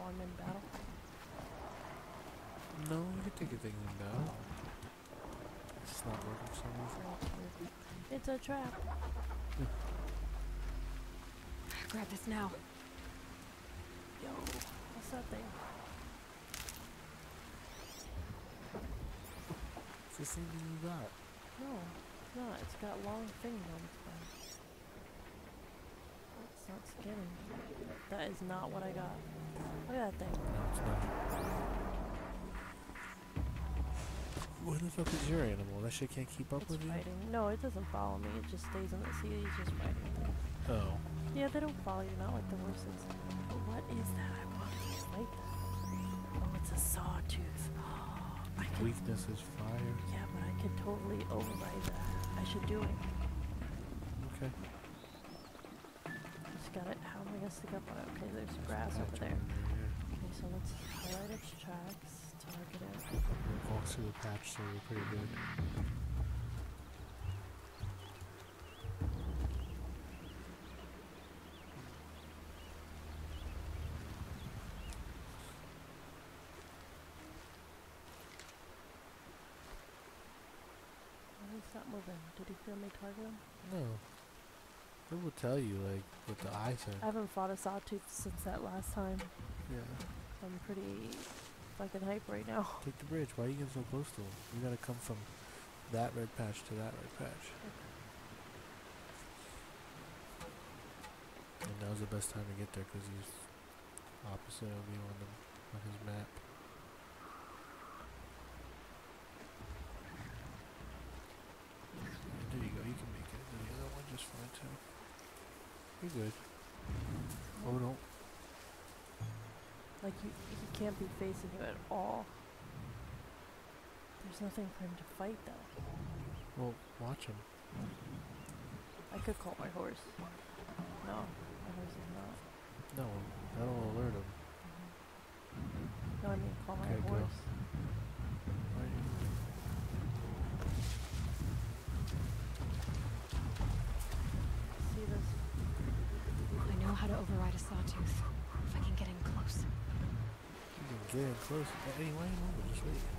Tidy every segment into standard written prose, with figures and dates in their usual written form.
while I'm in battle? No, you can take your things in battle. It's not working for some reason. Oh, it's weird. It's a trap. Grab this now. Yo, what's that thing? It's the same thing you got. No, it's not. It's got long things on its back. It's not skinning. That is not what I got. Look at that thing. No, it's not. Where the fuck is your animal? That shit can't keep up It's with you? fighting. No, it doesn't follow me. It just stays in the sea. It's just fighting things. Oh. Yeah, they don't follow you, not like the horses. But what is that? I want to fight that. Oh, it's a sawtooth. I could, Weakness is fire. yeah, but I could totally override that. I should do it. Okay. Just got it. How am I gonna stick up on it? Okay, there's grass over Patch there. Yeah. Okay, so let's highlight its tracks, target it. Walk through the patch, so we're pretty good. Why is that moving? Did he feel me target him? No. It will tell you, like, with the eye thing. I haven't fought a sawtooth since that last time. Yeah. I'm pretty fucking hype right now. Take the bridge. Why are you getting so close to him? You gotta come from that red patch to that red patch. And now's the best time to get there because he's opposite of you on his map. There you go. You can make it. And the other one just fine too. You're good. Oh no. Like, he can't be facing you at all. There's nothing for him to fight, though. Well, watch him. I could call my horse. No, my horse is not. No, that'll alert him. No, I mean call my Okay, go. horse. Right. See this? I know how to override a sawtooth. If I can get in close. You can get in close. Hey, why are you moving? Just wait.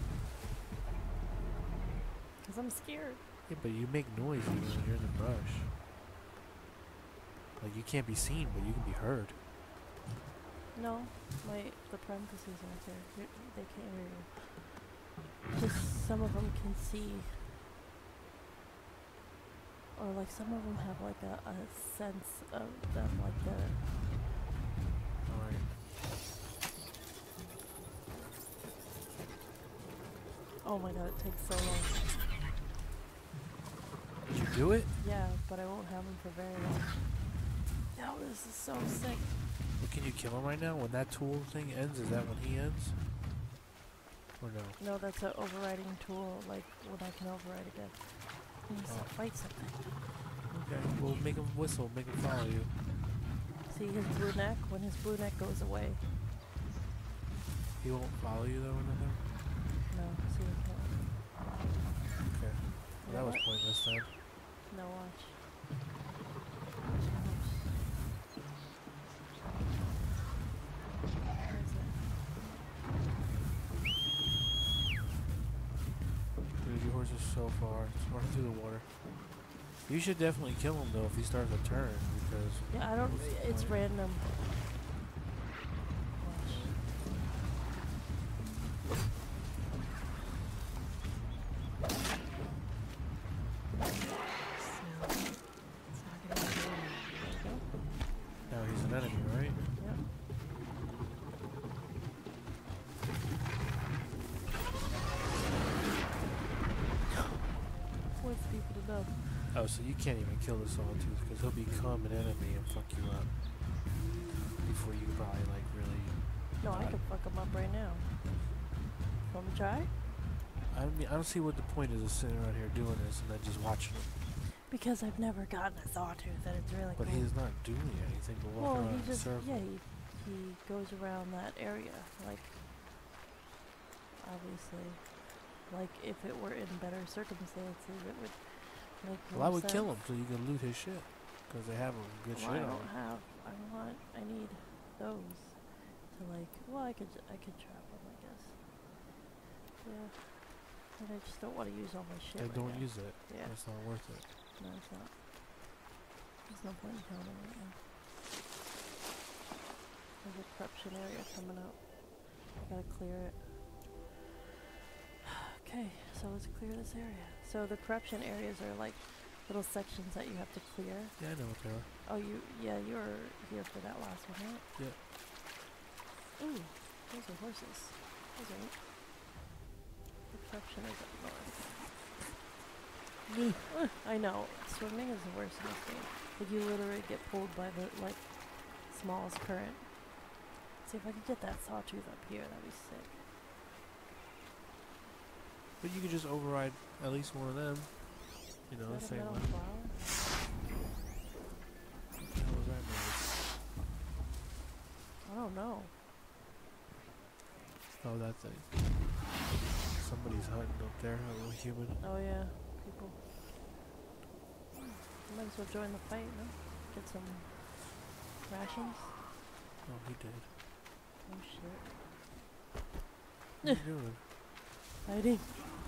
Because I'm scared. Yeah, but you make noise even when you're in the brush. Like, you can't be seen, but you can be heard. No, the parentheses aren't there. They can't hear you. Just some of them can see. Or like some of them have like a sense of them, like the... Alright. Oh my god, it takes so long. Did you do it? Yeah, but I won't have them for very long. No, this is so sick. Well, can you kill him right now? When that tool thing ends, is that when he ends? Or no? No, that's an overriding tool, like when I can override again. He needs to Oh. fight something. Okay, well, make him whistle, make him follow you. See his blue neck? When his blue neck goes away. He won't follow you though or nothing? No, see he can't. Okay. Well, that was What? pointless then. No, watch. Where is it? Dude, your horse is so far. It's running through the water. You should definitely kill him though if he starts a turn because... Yeah, I don't. what's the It's point? random. Smell. It's not gonna be good. There you go. Now he's an enemy, right? Yep. Wants people to know. Oh, so you can't even kill the Sawtooth because he'll become an enemy and fuck you up before you probably like really... No, I can fuck him up right now. Want me to try? I mean, I don't see what the point is of sitting around here doing this and then just watching him. Because I've never gotten a sawtooth, and it's really But cool. he's not doing anything but Well, walking around he in a just, circle. yeah, he goes around that area, like, obviously, like, if it were in better circumstances, it would make more Well, I would sense. kill him so you can loot his shit. Because they have good Well, I shit on don't him. have, I need those to to like, well, I could trap them, I guess. Yeah. But I just don't want to use all my shit. Yeah, right don't now. use it. Yeah. It's not worth it. No, it's not. There's no point in killing them right now. There's a corruption area coming up. I gotta clear it. Okay, so let's clear this area. So the corruption areas are like little sections that you have to clear. Yeah, I know what they are. Oh, you were here for that last one, right? Yeah. Ooh, those are horses. Those are. The corruption is up north. I know. Swimming is the worst in this game. Like you literally get pulled by the like smallest current. See if I can get that sawtooth up here. That'd be sick. But you could just override at least one of them. You know, Is the that a same metal one. flower? What the hell was that noise? I don't know. Oh, that thing. Somebody's hunting up there, a little human. Oh yeah, people. Might as well join the fight, no? Get some rations. Oh, he did. Oh shit. What are you doing? Fighting.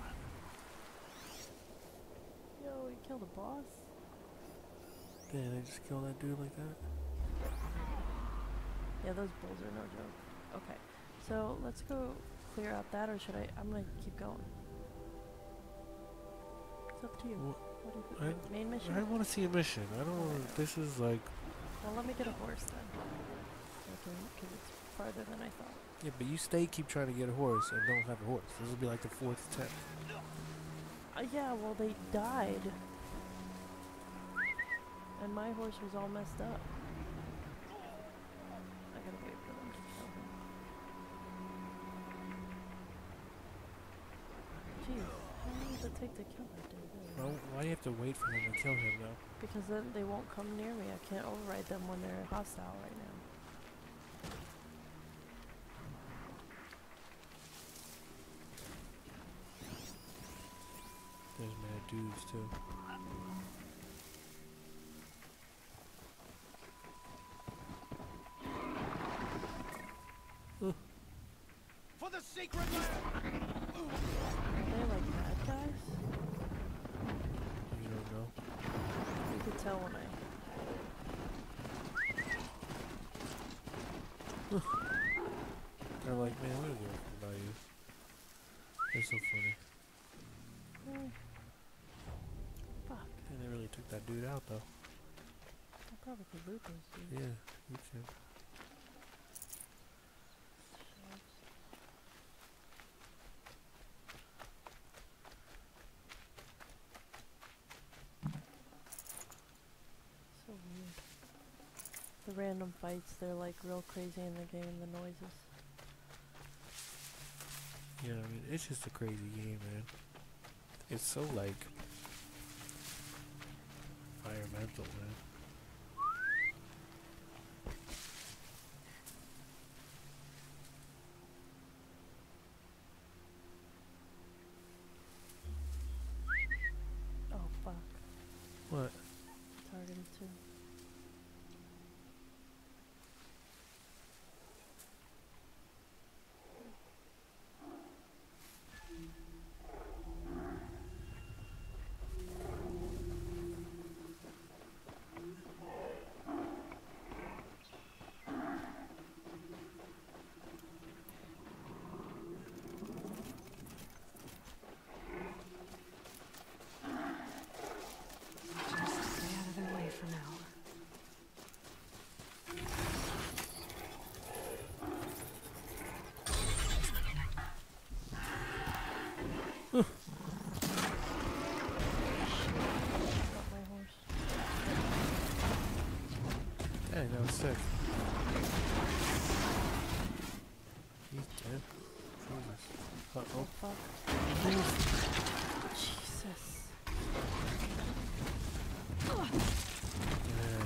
Yo, we killed a boss. Did they just kill that dude like that? Yeah, those bulls are no joke. Okay, so let's go clear out that, or should I'm gonna keep going. It's up to you. Well, What do you think? Main mission? I want to see a mission. I don't want to. This is like. Well, let me get a horse then. Because it's farther than I thought. Yeah, but you keep trying to get a horse and don't have a horse. This will be like the 4th attempt. Yeah, well, they died. And my horse was all messed up. I gotta wait for them to kill him. Jeez, how long does it take to kill that dude? Well, why do you have to wait for them to kill him though? Because then they won't come near me. I can't override them when they're hostile right now. There's mad dudes too. For the secret land! Are they like bad guys? You don't know. You could tell when I... They're like, man, we don't give a fuck about you. They're so funny. Fuck. And they really took that dude out though. I probably could loot those dudes. Yeah, you can. So weird. The random fights, they're like real crazy in the game, the noises. Yeah, I mean, it's just a crazy game, man. It's so like environmental, man. Oh fuck. What? Targeted too. Just stay out of their way for now. Got my horse. Dang, that was sick. He's dead. Jesus. Uh-oh. Fuck. Jesus. Yeah.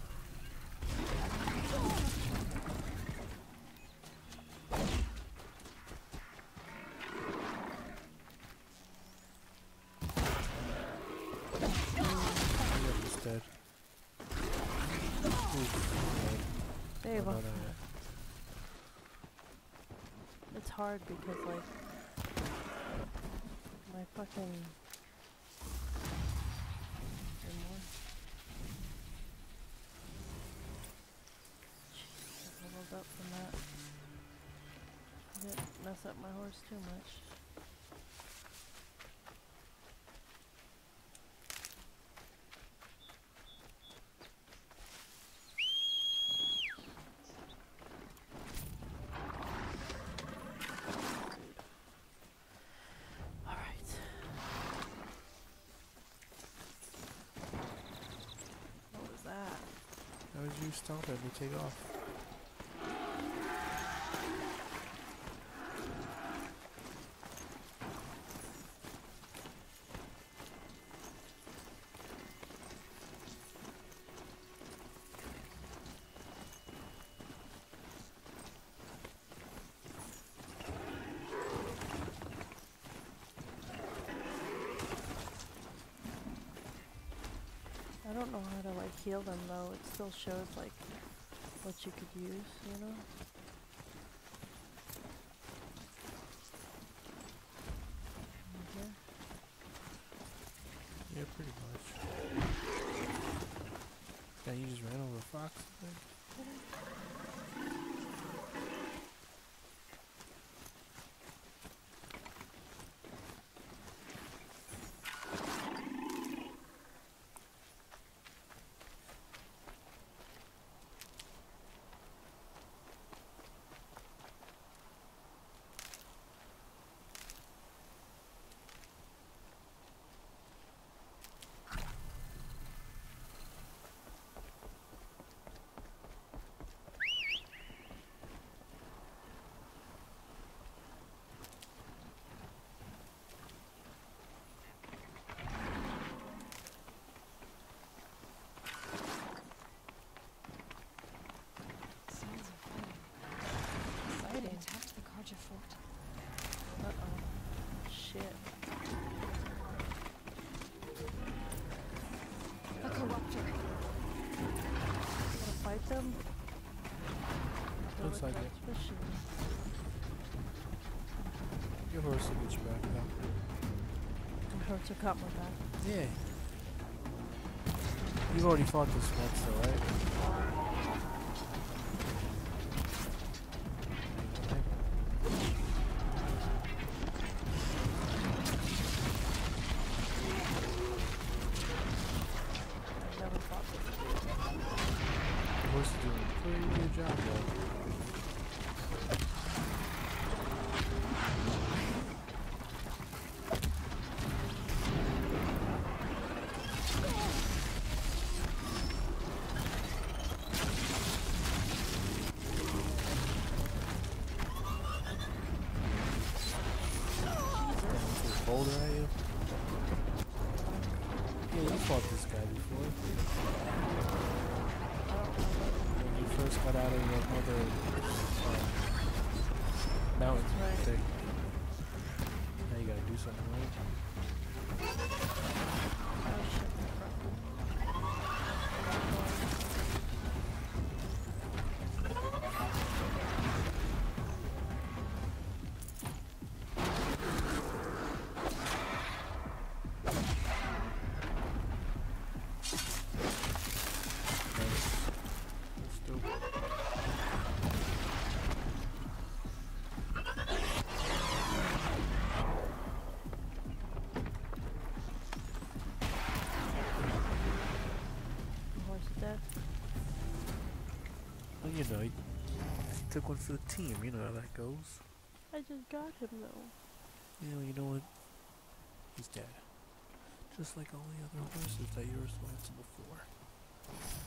He's dead. Oof. There you Oh, go. no, no, no. hard because like my fucking Jesus, I leveled up from that. Didn't mess up my horse too much. How did you stop it and take off? I don't know how to like heal them though. It still shows like what you could use, you know? Okay. Yeah, pretty much. Yeah, you just ran over a fox, I think. Sounds of fighting. They Fighting. attacked the Karja fort. Uh-oh. Shit. A corruptor. Gotta fight them? Looks like it. Suspicion. Your horse will get you back now. The horse will cut my back. Yeah. You've already fought this once though, right? I've never fought this. The horse is doing a pretty good job though. Boulder at you? Yeah, you fought this guy before. When you first got out of the other mountain That's right. thing. Now you gotta do something, right? Oh shit, my front. Nice. Let's do it. The horse is dead. Well, you know, he took one for the team. You know how that goes. I just got him though. Yeah, well, you know what? He's dead. Just like all the other horses that you're responsible for.